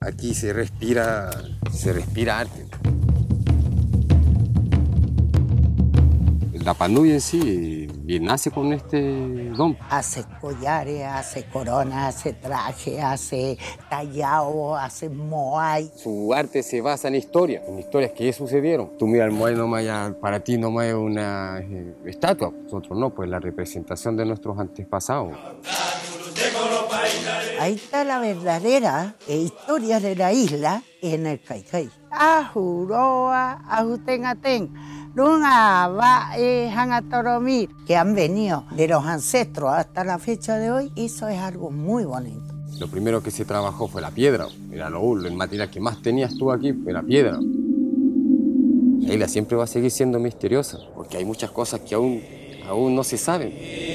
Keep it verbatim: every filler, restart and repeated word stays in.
Aquí se respira, se respira arte. La Panui en sí bien nace con este don. Hace collares, hace coronas, hace traje, hace tallado, hace moai. Su arte se basa en historias, en historias que sucedieron. Tú miras el moai nomás, ya, para ti nomás es una eh, estatua. Nosotros no, pues la representación de nuestros antepasados. Ahí está la verdadera historia de la isla en el Caicai. Ajuroa, ajutengaten, runga, va, hangatoromir, que han venido de los ancestros hasta la fecha de hoy. Eso es algo muy bonito. Lo primero que se trabajó fue la piedra. Era lo, el material que más tenías tú aquí, fue la piedra. La isla siempre va a seguir siendo misteriosa, porque hay muchas cosas que aún, aún no se saben.